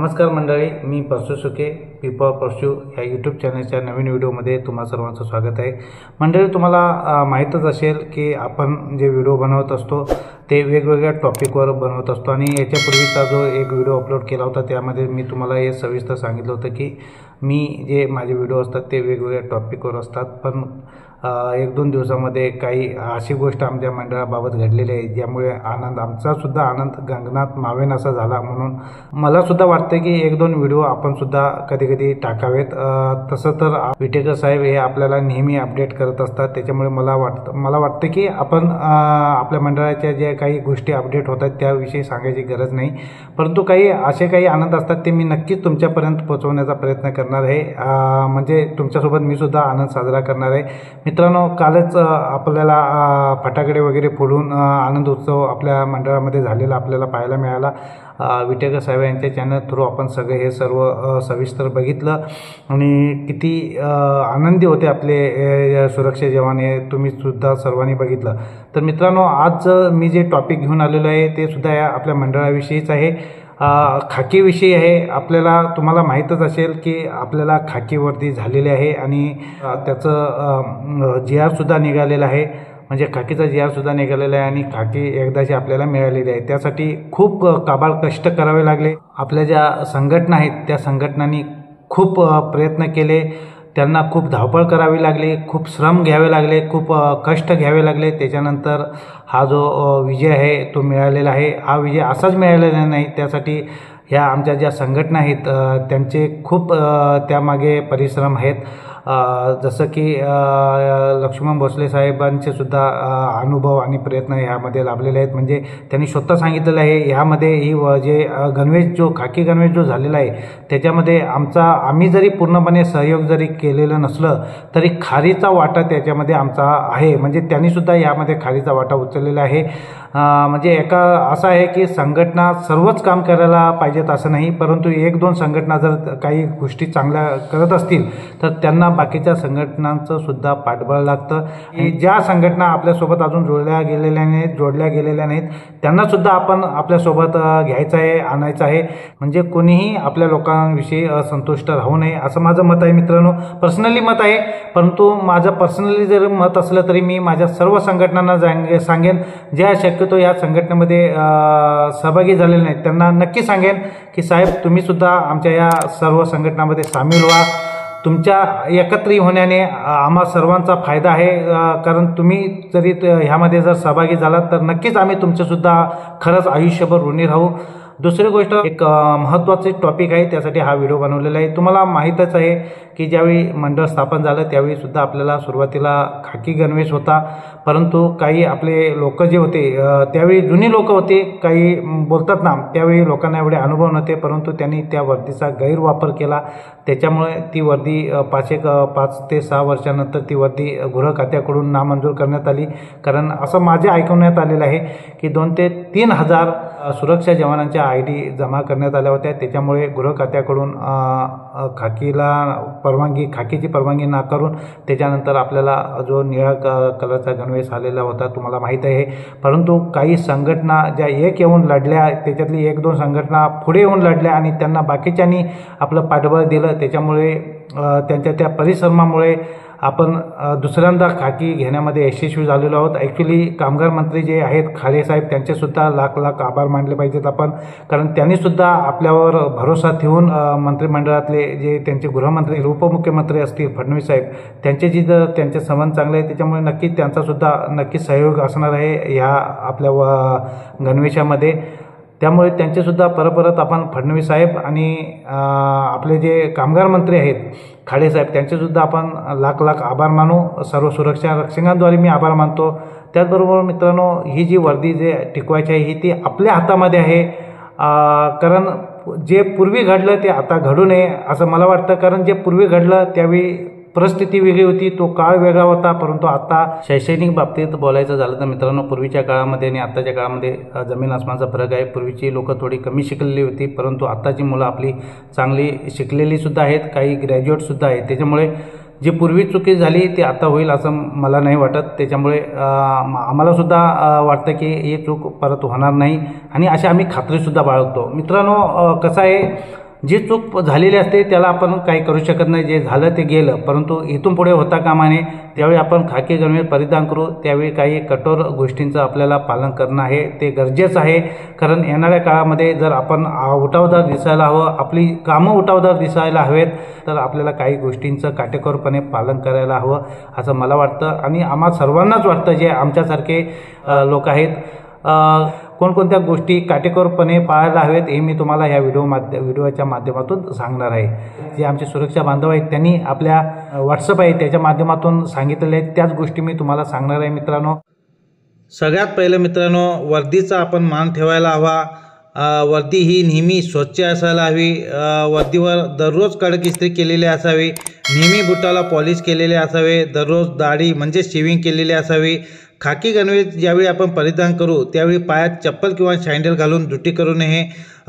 नमस्कार मंडळी, मी परशु सुके पीपॉवर परशु या यूट्यूब चॅनलच्या नवीन व्हिडिओमध्ये तुम्हा सर्वांचं स्वागत आहे। मंडळी, तुम्हाला माहीतच असेल की आपण जे व्हिडिओ बनवत असतो ते वेगवेगळ्या टॉपिकवर बनवत असतो आणि याच्यापूर्वीचा जो एक व्हिडिओ अपलोड केला होता त्यामध्ये मी तुम्हाला हे सविस्तर सांगितलं होतं की मी जे माझे व्हिडिओ असतात ते वेगवेगळ्या टॉपिकवर असतात, पण एक दोन दिवसामध्ये काही अशी गोष्ट आमच्या मंडळाबाबत घडलेली आहे ज्यामुळे आमचा सुद्धा आनंद गगनात मावेनासा झाला। म्हणून मला सुद्धा वाटतं की एक दोन व्हिडिओ आपण सुद्धा कधी कधी टाकावेत। तसं तर विटेकर साहेब हे आपल्याला नेहमी अपडेट करत असतात, त्याच्यामुळे मला वाटतं की आपण आपल्या मंडळाच्या ज्या काही गोष्टी अपडेट होतात त्याविषयी सांगायची गरज नाही, परंतु काही आनंद असतात ते मी नक्कीच तुमच्यापर्यंत पोहोचवण्याचा प्रयत्न करणार आहे। म्हणजे तुमच्यासोबत मी सुद्धा आनंद साजरा करणार आहे। मित्रांनो, कालच आपल्याला फटाकडे वगैरे फोडून आनंद उत्सव आपल्या मंडळामध्ये झालेला आपल्याला पाहायला मिळाला। विटेकर साहेब यांच्या चॅनल थ्रू आपण हे सर्व सविस्तर बघितलं आणि किती आनंदी होते आपले सुरक्षा जवान हे तुम्ही सुद्धा सर्वांनी बघितलं। तर मित्रांनो, आज मी जे टॉपिक घेऊन आलेलो आहे ते सुद्धा या आपल्या मंडळाविषयीच आहे, खाकीविषयी आहे। तुम्हाला माहीतच असेल की आपल्याला खाकी वर्दी झालेली आहे आणि त्याचं GR सुद्धा निघालेलं आहे, म्हणजे खाकीचा GR सुद्धा निघालेला आहे आणि खाकी एकदाची आपल्याला मिळालेली आहे। त्यासाठी खूप काबाड कष्ट करावे लागले। आपल्या ज्या संघटना आहेत त्या संघटनांनी खूप प्रयत्न केले, त्यांना खूप धावपळ करावी लागली, खूप श्रम घ्यावे लागले, खूप कष्ट घ्यावे लागले। त्याच्यानंतर हा जो विजय आहे तो मिळालेला आहे। हा विजय असाच मिळालेला नाही, त्यासाठी ह्या आमच्या ज्या संघटना आहेत त्यांचे खूप त्यामागे परिश्रम आहेत। जसं की लक्ष्मण भोसले साहेबांचे सुद्धा अनुभव आणि प्रयत्न ह्यामध्ये लाभलेले आहेत। म्हणजे त्यांनी स्वतः सांगितलेलं आहे ह्यामध्ये जे गणवेश खाकी गणवेश जो झालेला आहे त्याच्यामध्ये आम्ही जरी पूर्णपणे सहयोग जरी केलेलं नसलं तरी खारीचा वाटा त्याच्यामध्ये आमचा आहे। म्हणजे त्यांनी सुद्धा यामध्ये खारीचा वाटा उचललेला आहे। म्हणजे असं आहे की संघटना सर्वच काम करायला पाहिजेत असं नाही, परंतु एक दोन संघटना जर काही गोष्टी चांगल्या करत असतील तर त्यांना बाकीच्या संघटनांचं सुद्धा पाठबळ लागतं। आणि ज्या संघटना आपल्यासोबत अजून जोडल्या गेलेल्या नाहीत त्यांना सुद्धा आपण आपल्यासोबत घ्यायचं आहे, आणायचं आहे। म्हणजे कोणीही आपल्या लोकांविषयी असंतुष्ट राहू नये असं माझं मत आहे। मित्रांनो, पर्सनली मत आहे, परंतु माझं पर्सनली जर मत असलं तरी मी माझ्या सर्व संघटनांना सांगेन ज्या शक्यतो या संघटनेमध्ये सहभागी झालेले नाहीत त्यांना नक्की सांगेन की साहेब तुम्ही सुद्धा आमच्या या सर्व संघटनामध्ये सामील व्हा। तुमच्या एकत्रित होण्याने आम्हा सर्वांचा फायदा आहे, कारण तुम्ही जरी ह्यामध्ये जर सहभागी झालात तर नक्कीच आम्ही तुमच्यासुद्धा खरंच आयुष्यभर ऋणी राहू। दुसरी गोष्ट, एक महत्त्वाचे टॉपिक आहे, त्यासाठी हा व्हिडिओ बनवलेला आहे। तुम्हाला माहीतच आहे की ज्यावेळी मंडळ स्थापन झालं त्यावेळी सुद्धा आपल्याला सुरुवातीला खाकी गणवेश होता, परंतु काही आपले लोक जे होते त्यावेळी जुनी लोक होते, काही बोलतात ना त्यावेळी लोकांना एवढे अनुभव नव्हते, परंतु त्यांनी त्या वर्दीचा गैरवापर केला। त्याच्यामुळे ती वर्दी 5 ते 6 वर्षानंतर ती वर्दी गृह खात्याकडून नामंजूर करण्यात आली। कारण असं माझे ऐकवण्यात आलेलं आहे की 2 ते 3 हजार सुरक्षा जवानांच्या ID जमा करण्यात आल्या होत्या, त्याच्यामुळे गृह खात्याकडून खाकीची परवानगी नाकारून त्याच्यानंतर आपल्याला जो निळ्या कलरचा गणवेश आलेला होता तुम्हाला माहीत आहे। परंतु काही संघटना ज्या एक येऊन लढल्या, त्याच्यातली 1-2 संघटना पुढे येऊन लढल्या आणि त्यांना बाकीच्यांनी आपलं पाठबळ दिलं, त्याच्यामुळे त्यांच्या त्या परिश्रमामुळे आपण दुसऱ्यांदा खाकी घेण्यामध्ये यशस्वी झालेलो आहोत। ॲक्च्युली कामगार मंत्री जे आहेत खाडे साहेब त्यांचेसुद्धा लाख आभार मानले पाहिजेत आपण, कारण त्यांनीसुद्धा आपल्यावर भरोसा ठेवून मंत्रिमंडळातले जे त्यांचे गृहमंत्री उपमुख्यमंत्री असतील फडणवीस साहेब त्यांचे संबंध चांगले आहेत, त्याच्यामुळे नक्कीच त्यांचासुद्धा नक्कीच सहयोग असणार आहे ह्या आपल्या गणवेशामध्ये। त्यामुळे त्यांचेसुद्धा परत आपण फडणवीस साहेब आणि आपले जे कामगार मंत्री आहेत खाडे साहेब त्यांचेसुद्धा आपण लाख आभार मानू। सर्व सुरक्षा रक्षकांद्वारे मी आभार मानतो। त्याचबरोबर मित्रांनो, ही जी वर्दी जे टिकवायची आहे ही ती आपल्या हातामध्ये आहे, कारण जे पूर्वी घडलं ते आता घडू नये असं मला वाटतं। कारण जे पूर्वी घडलं त्यावेळी परिस्थिती वेगळी होती, तो काळ वेगळा होता, परंतु आता शैक्षणिक बाबतीत बोलायचं झालं तर मित्रांनो पूर्वीच्या काळामध्ये आणि आत्ताच्या काळामध्ये जमीन आसमानचा फरक आहे। पूर्वीची लोक थोडी कमी शिकलेली होती, परंतु आत्ताची मुलं आपली चांगली शिकलेली सुद्धा आहेत, काही ग्रॅज्युएट सुद्धा आहेत, त्याच्यामुळे जी पूर्वी चुकी झाली ती आता होईल असं मला नाही वाटत। त्याच्यामुळे आम्हाला सुद्धा वाटतं की ही चूक परत होणार नाही आणि अशी आम्ही खात्रीसुद्धा बाळगतो। मित्रांनो, कसं आहे जी चूक झालेली असते त्याला आपण काही करू शकत नाही, जे झालं ते गेलं, परंतु इथून पुढे होता कामा नये. त्यावेळी आपण खाकी गणवेश परिधान करू, त्यावेळी काही कठोर गोष्टींचं आपल्याला पालन करणं आहे ते गरजेचं आहे. कारण येणाऱ्या काळामध्ये जर आपण उठावदार दिसायला हवं, आपली कामं उठावदार दिसायला हवेत, तर आपल्याला काही गोष्टींचं काटेकोरपणे पालन करायला हवं असं मला वाटतं आणि आम्हा सर्वांनाच वाटतं, जे आमच्यासारखे लोक आहेत. कोणकोणत्या गोष्टी काटेकोरपणे पाळायला हवेत हे मी तुम्हाला ह्या व्हिडिओच्या माध्यमातून सांगणार आहे. जे आमचे सुरक्षा बांधव आहेत त्यांनी आपल्या व्हॉट्सअप आहे त्याच्या माध्यमातून सांगितलेले आहेत, त्याच गोष्टी मी तुम्हाला सांगणार आहे मित्रांनो. सगळ्यात पहिलं मित्रांनो, वर्दीचा आपण मान ठेवायला हवा. वर्दी ही नेहमी स्वच्छ असायला हवी. वर्दीवर दररोज कडक इस्त्री केलेली असावी, नेहमी बुटाला पॉलिश केलेले असावे, दररोज दाढी म्हणजे शेविंग केलेली असावी. खाकी गणवेश ज्यावेळी आपण परिधान करू त्यावेळी पायात चप्पल किंवा सँडल घालून ड्युटी करू नये.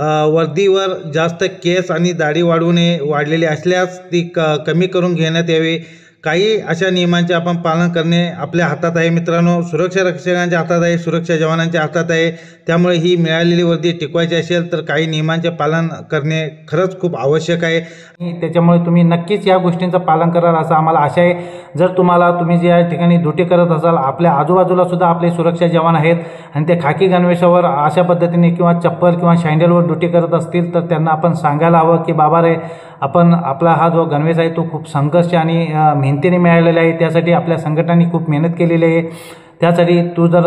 वर्दीवर जास्त केस आणि दाढी वाढवू नये, वाढलेली असल्यास ती कमी करून घेण्यात यावी. काही अशा नियमांचे आपण पालन करणे आपल्या हातात आहे मित्रांनो. सुरक्षा रक्षकांच्या हातात आहे, सुरक्षा जवानांच्या हातात आहे. त्यामुळे ही मिळालेली वर्दी टिकवायची असेल तर काही नियमांचे पालन करणे खरंच खूप आवश्यक आहे. त्याच्यामुळे तुम्ही नक्कीच या गोष्टींचं पालन कराल असं आम्हाला आशा आहे. जर तुम्ही ज्या ठिकाणी ड्युटी करत असाल, आपल्या आजूबाजूला सुद्धा आपले सुरक्षा जवान आहेत आणि ते खाकी गणवेशावर अशा पद्धतीने किंवा चप्पल किंवा सँडलवर ड्युटी करत असतील तर त्यांना आपण सांगायला हवं की बाबा रे, आपला हा जो गणवेश आहे तो खूप संघर्ष आणि मेहनतीने मिळालेला आहे. त्यासाठी आपल्या संघटनांनी खूप मेहनत केलेली आहे. त्यासाठी तू जर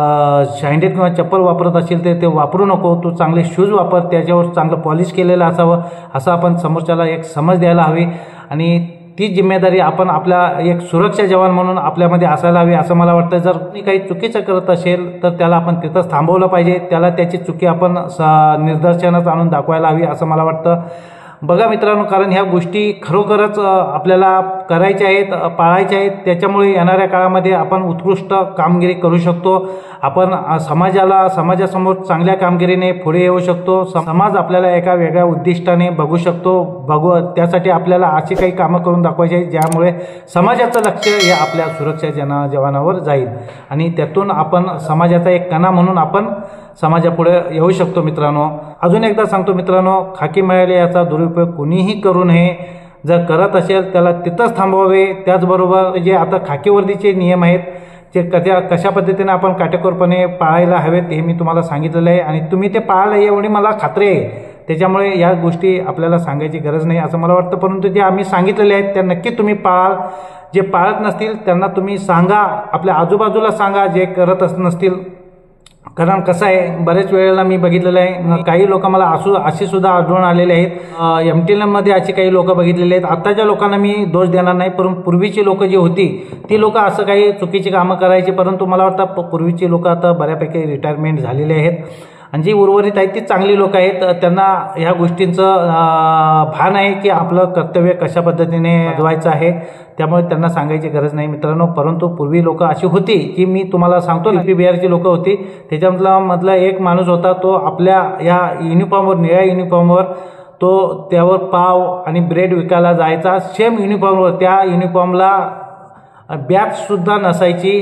सँडल किंवा चप्पल वापरत असेल तर ते वापरू नको, तू चांगले शूज वापर, त्याच्यावर चांगलं पॉलिश केलेलं असावं असं आपण समोरच्याला एक समज द्यायला हवी. आणि ती जिम्मेदारी आपण आपल्या एक सुरक्षा जवान म्हणून आपल्यामध्ये असायला हवी असं मला वाटतं. जर कोणी काही चुकीचं करत असेल तर त्याला आपण तिथंच थांबवलं पाहिजे, त्याला त्याची चुकी आपण निदर्शनास आणून दाखवायला हवी असं मला वाटतं. बघा मित्रांनो, कारण ह्या गोष्टी खरोखरच आपल्याला करायच्या आहेत, पाळायच्या आहेत. त्याच्यामुळे येणाऱ्या काळामध्ये आपण उत्कृष्ट कामगिरी करू शकतो. आपण समाजासमोर चांगल्या कामगिरीने पुढे येऊ शकतो. समाज आपल्याला एका वेगळ्या उद्दिष्टाने बघू शकतो. त्यासाठी आपल्याला अशी काही कामं करून दाखवायची आहेत ज्यामुळे समाजाचं लक्ष हे आपल्या सुरक्षा जवानावर जाईल आणि त्यातून आपण समाजाचा एक कणा म्हणून आपण समाजापुढे येऊ शकतो मित्रांनो. अजून एकदा सांगतो मित्रांनो, खाकी मिळाले याचा दुरुपयोग कुणीही करू नये. जर करत असेल त्याला तिथंच थांबवावे. त्याचबरोबर जे आता खाकी वर्दीचे नियम आहेत ते कशा पद्धतीने आपण काटेकोरपणे पाळायला हवेत हे मी तुम्हाला सांगितलेलं आहे आणि तुम्ही ते पाळायला एवढी मला खात्री आहे. त्याच्यामुळे या गोष्टी आपल्याला सांगायची गरज नाही असं मला वाटतं. परंतु जे आम्ही सांगितलेले आहेत त्या नक्की तुम्ही पाळाल. जे पाळत नसतील त्यांना तुम्ही सांगा, आपल्या आजूबाजूला सांगा जे करत नसतील. कारण कसं आहे, बरेच वेळेला मी बघितलेलं आहे, काही लोक मला असे सुद्धा आढळून आलेले आहेत. MTNमध्ये अशी काही लोक बघितलेले आहेत. आत्ताच्या लोकांना मी दोष देणार नाही, परंतु पूर्वीची लोक जी होती ती लोक असं काही चुकीची कामं करायची. परंतु मला वाटतं पूर्वीची लोक आता बऱ्यापैकी रिटायरमेंट झालेले आहेत आणि जी उर्वरित आहेत ती चांगली लोक आहेत. त्यांना ह्या गोष्टींचं भान आहे की आपलं कर्तव्य कशा पद्धतीने बजवायचं आहे. त्यामुळे त्यांना सांगायची गरज नाही मित्रांनो. परंतु पूर्वी लोक अशी होती की मी तुम्हाला सांगतो, बिहारची लोक होती. त्याच्यामधला एक माणूस होता, तो आपल्या ह्या युनिफॉर्मवर, निळ्या युनिफॉर्मवर तो त्यावर पाव आणि ब्रेड विकायला जायचा. सेम युनिफॉर्मवर, त्या युनिफॉर्मला बॅगसुद्धा नसायची,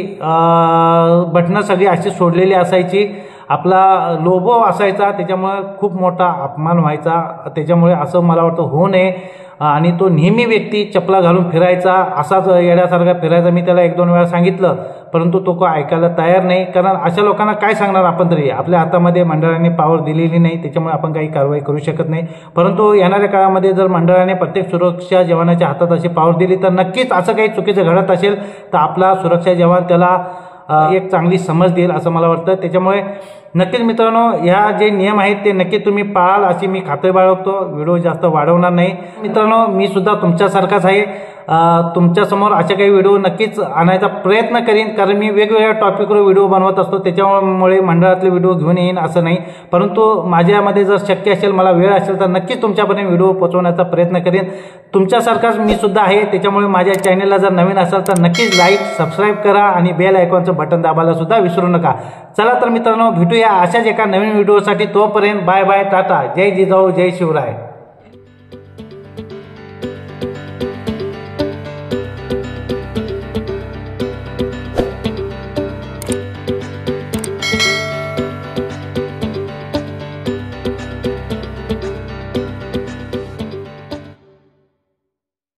बटणं सगळी अशी सोडलेली असायची, आपला लोगो असायचा. त्याच्यामुळे खूप मोठा अपमान व्हायचा. त्याच्यामुळे असं मला वाटतं होऊ नये. आणि तो नेहमी व्यक्ती चपला घालून फिरायचा, असाच येड्यासारखा फिरायचा. मी त्याला 1-2 वेळा सांगितलं, परंतु तो ऐकायला तयार नाही. कारण अशा लोकांना काय सांगणार आपण तरी, आपल्या हातामध्ये मंडळाने पावर दिलेली नाही, त्याच्यामुळे आपण काही कारवाई करू शकत नाही. परंतु येणाऱ्या काळामध्ये जर मंडळाने प्रत्येक सुरक्षा जवानाच्या हातात अशी पावर दिली तर नक्कीच असं काही चुकीचं घडत असेल तर आपला सुरक्षा जवान त्याला एक चांगली समज देईल असं मला वाटतं. त्याच्यामुळे नक्कीच मित्रांनो, ह्या जे नियम आहेत ते नक्की तुम्ही पाळाल अशी मी खात्री बाळगतो. व्हिडिओ जास्त वाढवणार नाही मित्रांनो. मी सुद्धा तुमच्यासारखाच आहे. तुमच्यासमोर अशा काही व्हिडिओ नक्कीच आणायचा प्रयत्न करीन, कारण मी वेगवेगळ्या टॉपिकवर व्हिडिओ बनवत असतो. त्याच्यामुळे मंडळातले व्हिडिओ घेऊन येईन असं नाही. परंतु माझ्यामध्ये जर शक्य असेल, मला वेळ असेल तर नक्कीच तुमच्यापर्यंत व्हिडिओ पोहोचवण्याचा प्रयत्न करेन. तुमच्यासारखाच मी सुद्धा आहे. त्याच्यामुळे माझ्या चॅनलला जर नवीन असाल तर नक्कीच लाईक, सबस्क्राईब करा आणि बेल आयकॉनचं बटन दाबायला सुद्धा विसरू नका. चला तर मित्रांनो, भेटूया अशाच एका नवीन व्हिडिओसाठी. तोपर्यंत बाय बाय, टाटा, जय जिजाऊ, जय शिवराय.